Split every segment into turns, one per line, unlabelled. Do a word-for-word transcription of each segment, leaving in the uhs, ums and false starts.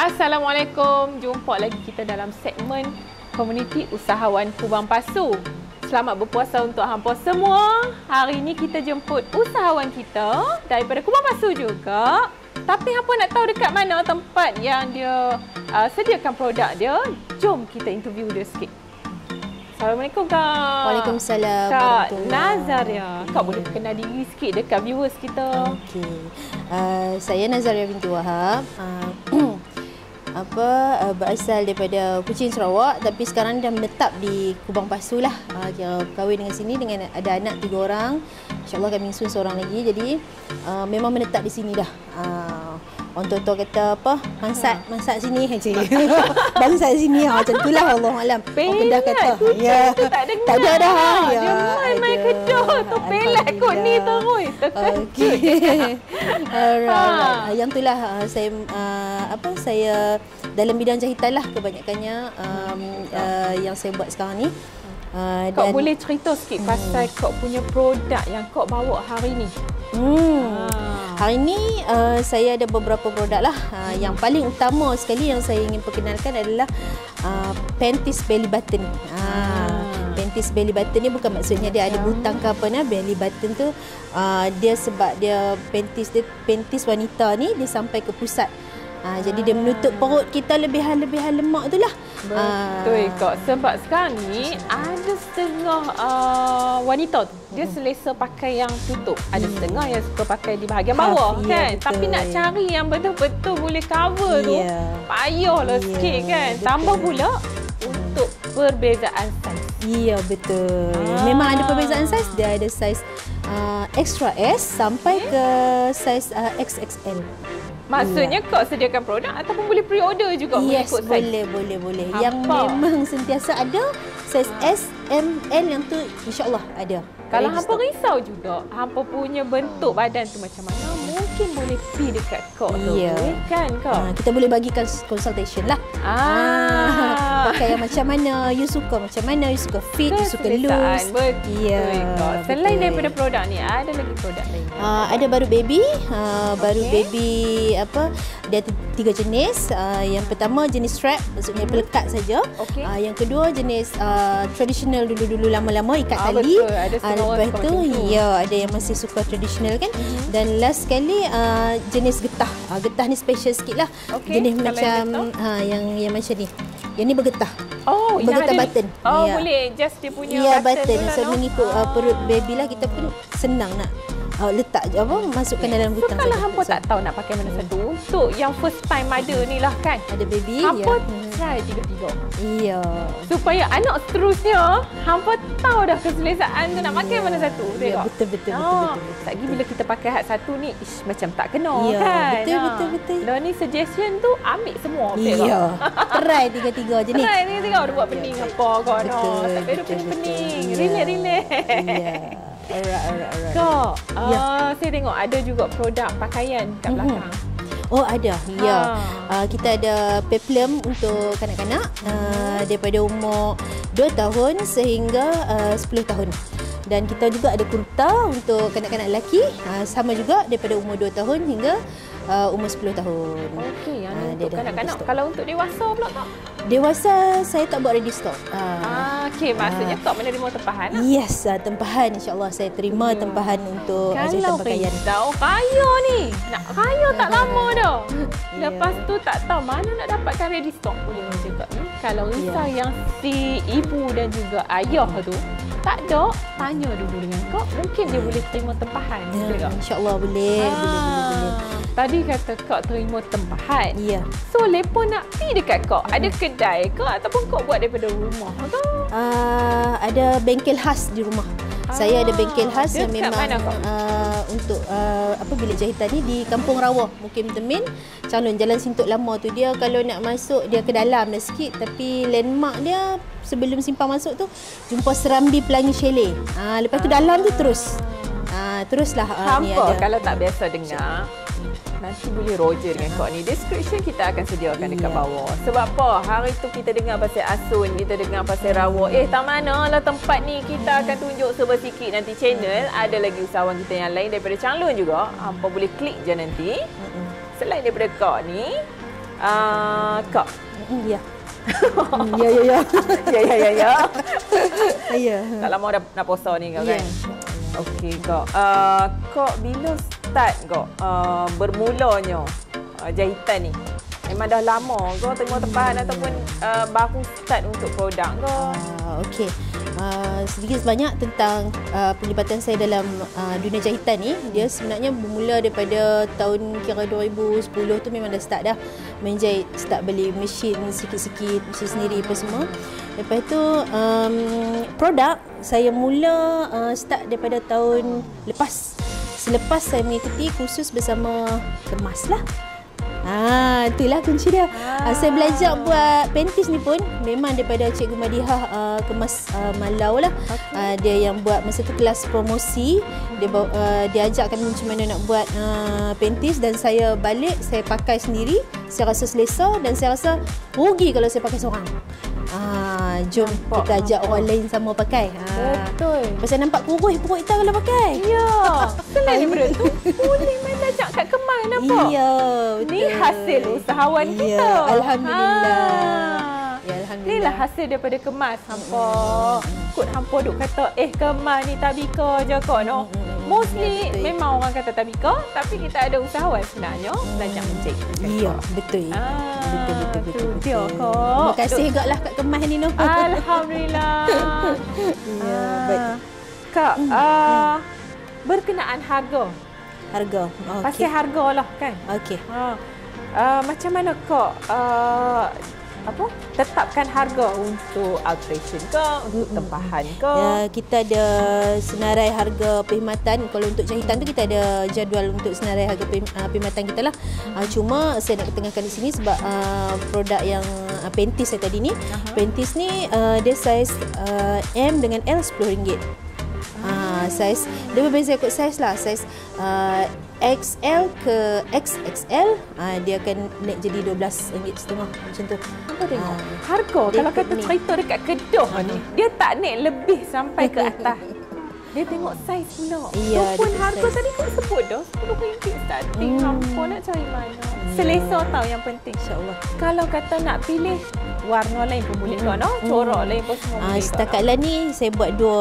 Assalamualaikum. Jumpa lagi kita dalam segmen Komuniti Usahawan Kubang Pasu. Selamat berpuasa untuk hampa semua. Hari ini kita jemput usahawan kita daripada Kubang Pasu juga. Tapi hampa nak tahu dekat mana tempat yang dia uh, sediakan produk dia? Jom kita interview dia sikit. Assalamualaikum Kak.
Waalaikumsalam.
Kak Nazaria. Kak boleh kenal diri sikit dekat viewers kita?
Okey. Uh, saya Nazaria binti Wahab. Uh, apa uh, berasal daripada Kuching, Sarawak, tapi sekarang dah menetap di Kubang Pasu lah. Uh, kira kahwin dengan sini dengan ada anak tiga orang. InsyaAllah kami menyusun seorang lagi. Jadi uh, memang menetap di sini dah. Uh, Orang tua-tua kata apa? Masak, masak sini aja. Bangsat sini ha, macam itulah, Allah alam. Orang Kedah kata.
Ya. Tak dengar.
Tak ada dah.
Ya, dia main-main Kedah tu pelat kot ni terus.
Okey. Alright. Yang itulah saya uh, apa saya dalam bidang jahitan lah kebanyakannya um, uh, yang saya buat sekarang ni. Uh,
kau dan, boleh cerita sikit hmm. pasal kau punya produk yang kau bawa hari ni?
Hmm. Ha. Hari ini uh, saya ada beberapa produk lah. Uh, yang paling utama sekali yang saya ingin perkenalkan adalah uh, panties belly button. Uh, hmm. Panties belly button ni bukan maksudnya dia ada butang ke apa, nah. Belly button tu uh, dia sebab dia panties dia, panties wanita ni dia sampai ke pusat. Ha, jadi dia menutup perut kita lebihan-lebihan lemak itulah.
Betul ha. Kak. Sebab sekarang ni ada setengah uh, wanita tu dia selesa pakai yang tutup. Ada setengah yang suka pakai di bahagian bawah ha, kan. Ya, tapi nak cari yang betul-betul boleh cover ya. tu payahlah ya, sikit kan. Betul. Tambah pula untuk perbezaan saiz.
Ya betul. Ha. Memang ada perbezaan saiz. Dia ada saiz uh, extra S sampai okay. ke saiz uh, X X L.
Maksudnya ya. Kau sediakan produk ataupun boleh pre-order juga?
Yes, boleh, boleh, boleh. Hampa. Yang memang sentiasa ada saiz S, M, L yang tu insya-Allah ada.
Kalau hampa risau juga, hampa punya bentuk badan tu macam mana, mungkin boleh pergi dekat kau tu.
Ya.
Boleh kan kau?
Ha, kita boleh bagikan consultation lah.
Ah.
Ha, pakai yang macam mana, you suka macam mana, you suka fit, you suka loose.
Betul. Ya. Selain betul. daripada produk ni, ada lagi produk lain?
Uh, ada baru baby, uh, baru okay. baby apa? Dia ada tiga jenis. Uh, yang pertama jenis strap, maksudnya pelekat saja. Okay. Uh, yang kedua jenis uh, tradisional dulu-dulu lama-lama ikat
ah,
tali.
Betul. Ada uh,
lepas tu, ya ada yang masih suka tradisional kan. Mm-hmm. Dan last sekali uh, jenis getah. Uh, getah ni special sikit lah. Okay. Jenis kalau macam yang, uh, yang yang macam ni. Yang ni bergetah.
Oh,
bergetah
yang
button.
Oh,
ya.
boleh just dia punya
ya,
button.
button.
Tu
so
lah,
mengikut uh, perut baby lah, kita pun senang nak Uh, letak je apa, masukkan okay. dalam butang.
So kalau hampa tak tahu nak pakai mana satu, untuk yang first time ada ni lah kan,
ada baby,
hampa
ya.
try tiga-tiga.
Iya.
Supaya anak seterusnya hampa tahu dah keselesaan tu nak pakai mana satu.
Ya, betul betul
oh,
betul betul.
Lagi bila kita pakai hat satu ni, ish, macam tak kena
ya,
kan.
Betul betul betul.
Lah ni suggestion tu ambil semua.
Iya. Try tiga-tiga je ni.
Try tiga-tiga ada buat pening apa kau no. Tak perlu pening-pening. Relax-relax.
Iya. Alright, alright, alright.
Kak,
ya.
uh, saya tengok ada juga produk pakaian kat belakang.
Mm-hmm. Oh ada, ya. Ha. Uh, kita ada peplum untuk kanak-kanak uh, daripada umur dua tahun sehingga uh, sepuluh tahun. Dan kita juga ada kurta untuk kanak-kanak lelaki, uh, sama juga daripada umur dua tahun hingga uh, umur sepuluh tahun.
Okey, yang uh, untuk kanak-kanak. Kalau untuk dewasa pula tak?
Dewasa saya tak buat ready stock. Uh,
ah, okey, maksudnya uh, tak menerima tempahan?
Yes, uh, tempahan insya-Allah saya terima hmm. tempahan untuk jahitan pakaian.
Kalau kaya ni, nak kaya tak lama dah. Lepas yeah. tu tak tahu mana nak dapatkan ready stock boleh juga. Hmm? Kalau risau yeah. yang si ibu dan juga ayah tu tak ada, tanya dulu dengan kau, mungkin dia boleh terima tempahan.
Ya, insya-Allah boleh, ah. boleh, boleh, boleh.
Tadi kata kau terima tempahan.
Ya.
So lepo nak pergi dekat kau, ada kedai ke ataupun kau buat daripada rumah ke?
Uh, ada bengkel khas di rumah. Ah, saya ada bengkel khas yang memang uh, untuk uh, apa bilik jahitan ni di Kampung Rawah, Mukim Temin, Calon Jalan Sintuk Lama tu. Dia kalau nak masuk dia ke dalam dah sikit, tapi landmark dia sebelum simpang masuk tu jumpa Serambi Pelangi Chalet. Ah, lepas tu ah. dalam tu terus. Ah, teruslah uh, ni ada.
Kalau tak biasa dengar, nanti boleh Roger dengan kau ni. Description kita akan sediakan dekat yeah. bawah. Sebab apa? Hari tu kita dengar pasal Asun, kita dengar pasal Rawak. Eh, tak mana lah tempat ni. Kita akan tunjuk serba sikit nanti channel. Ada lagi usahawan kita yang lain daripada Changlun juga. Hampa boleh klik je nanti. Selain daripada kau ni, Uh, Kak.
Mm, ya. mm, ya, ya, ya.
ya, ya, ya, ya.
Ya.
Tak lama dah nak puasa ni kau
Ya.
kan? Okey, Kak. Uh, Kak bila start Kak uh, bermulanya uh, jahitan ni? Memang dah lama ke tengok tempahan ataupun uh, baru start untuk produk ke?
Uh, Okey. Uh, sedikit sebanyak tentang uh, pelibatan saya dalam uh, dunia jahitan ni. Dia sebenarnya bermula daripada tahun kira dua ribu sepuluh tu memang dah start dah menjahit, start beli mesin sikit-sikit, mesin sendiri apa semua. Lepas tu um, produk saya mula uh, start daripada tahun lepas. Selepas saya mengikuti kursus bersama Kemas lah. Ah, itulah kunci dia. Ah. Uh, saya belajar buat panties ni pun memang daripada Cikgu Madihah uh, Kemas uh, Malau lah. Okay. Uh, dia yang buat masa tu kelas promosi. Dia uh, dia ajak kami macam mana nak buat uh, panties dan saya balik, saya pakai sendiri. Saya rasa selesa dan saya rasa rugi kalau saya pakai seorang. Ah, jom nampak, kita ajak nampak. orang lain sama pakai. Ah.
Betul.
Pasal nampak kurus perut kita kalau pakai.
Ya. Selain daripada tu, boleh main ajak kat Kemas nampak.
Iya, betul.
Ni hasil usahawan
ya,
kita.
Alhamdulillah.
Ha.
Ya, alhamdulillah.
Inilah hasil daripada Kemas. Hampa kod hampa duk kata eh Kemas ni tabika je kau no. Mostly ya, memang orang kata tabika, tapi kita ada usahawan sebenarnya belajar mencik.
Ya, betul.
Ah,
betul betul betul.
Dia kok.
Terima kasih gaklah kat Kemas ni no.
Alhamdulillah.
Ya, baik.
Kak, uh, berkenaan harga.
Harga. Okay.
Pasti harga lah kan?
Okey.
Ha. Uh, macam mana kak uh, apa tetapkan harga untuk alteration ke, untuk tempahan ke?
Ya, kita ada senarai harga perkhidmatan. Kalau untuk jahitan tu kita ada jadual untuk senarai harga perkhidmatan kita lah. Uh, cuma saya nak ketengahkan di sini sebab uh, produk yang uh, panties saya tadi ni, uh-huh. panties ni uh, dia saiz uh, M dengan L sepuluh ringgit. Uh, saiz dia berbeza ikut saiz lah. Saiz uh, X L ke X X L uh, dia akan naik jadi dua belas ringgit setengah macam tu.
Apa tengok? Uh, harga kalau kata ni. cerita dekat Kedah uh, ni, dia tak naik lebih sampai ke atas. Dia tengok saiz pula.
Ya,
tu pun harga size. Tadi kau sebut dah sepuluh ringgit starting. Hmm. Hampa nak cari mana? Ya. Selesa tau yang penting.
InsyaAllah.
Kalau kata nak pilih warna lain pun boleh kan, no? Corak hmm. lain pun semua
uh,
boleh.
Setakat lah ni saya buat dua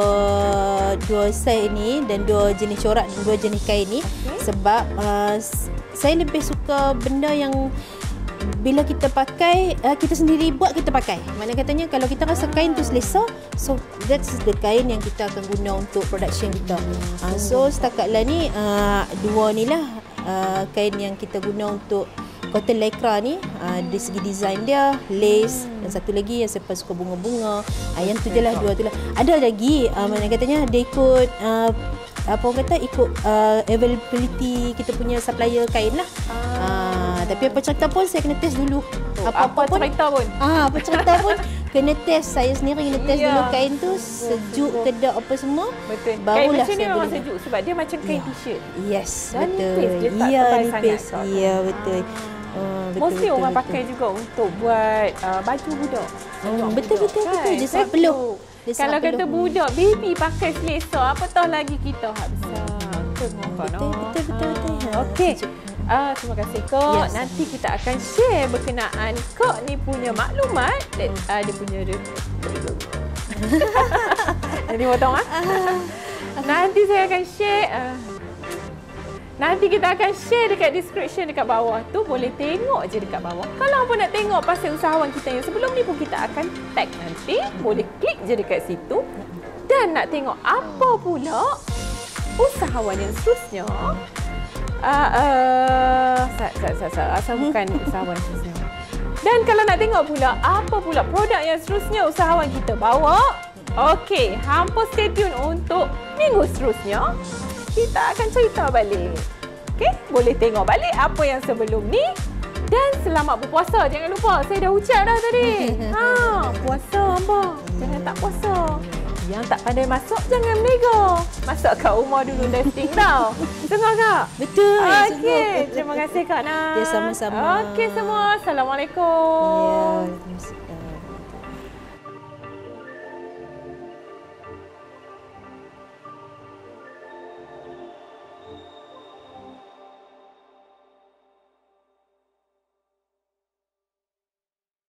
dua saiz ni dan dua jenis corak dan dua jenis kain ni. Okay. Sebab uh, saya lebih suka benda yang bila kita pakai, uh, kita sendiri buat, kita pakai. Maknanya katanya kalau kita rasa kain tu selesa, so that's the kain yang kita akan guna untuk production kita. Uh, so setakat lah ni uh, dua ni lah uh, kain yang kita guna untuk cotton lycra ni. Uh, dari segi design dia, lace, dan satu lagi yang saya suka bunga-bunga. Uh, yang tu je lah, dua tu lah. Ada lagi, uh, mana katanya dia ikut uh, apa orang kata, ikut uh, availability kita punya supplier kain lah. Uh, tapi apa cerita pun saya kena test dulu.
Apa-apa pun, cerita pun.
Ah, apa cerita pun kena test. Saya sendiri kena test yeah. dulu kain tu sejuk ke tak apa semua.
Betul.
Barulah
kain macam ni memang
boleh.
sejuk sebab dia macam kain yeah. t-shirt.
Yes,
dan
betul.
Nipis, dia tak
ya,
tebal
nipis.
sangat.
Ya, betul.
Ah.
Uh, betul,
Mostly
betul,
orang
betul.
pakai juga untuk buat uh, baju budak.
Hmm, betul, betul,
kan?
betul. Dia sangat peluh. Dia
Kalau
sangat
kata
peluh.
budak, baby pakai selesa, apatah lagi kita hak besar.
Hmm, betul, betul, betul, betul. Ha,
okey. Uh, terima kasih Kak.
Yes.
Nanti kita akan share berkenaan Kak ni punya maklumat dan uh, dia punya Nanti potong ah. Nanti saya akan share uh, Nanti kita akan share dekat description dekat bawah tu. Boleh tengok je dekat bawah. Kalau pun nak tengok pasal usahawan kita yang sebelum ni pun kita akan tag nanti. Boleh klik je dekat situ. Dan nak tengok apa pula usahawan yang seterusnya. Uh, uh, sat, sat, sat, sat. Asal bukan usahawan seterusnya. Dan kalau nak tengok pula apa pula produk yang seterusnya usahawan kita bawa. Okey, hampa stay tune untuk minggu seterusnya. Kita akan cerita balik. Okey, boleh tengok balik apa yang sebelum ni. Dan selamat berpuasa. Jangan lupa, saya dah ucap dah tadi. Ha, puasa apa? Jangan tak puasa. Yang tak pandai masak, jangan menego. Masak kat rumah dulu testing tau. Dengar Kak?
Betul.
Okey, terima kasih Kak Nas.
Ya, sama-sama.
Okey semua, Assalamualaikum.
Ya.